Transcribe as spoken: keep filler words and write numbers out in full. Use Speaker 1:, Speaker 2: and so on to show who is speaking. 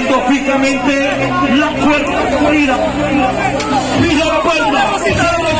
Speaker 1: mirando fijamente la puerta de salida. Mira la puerta.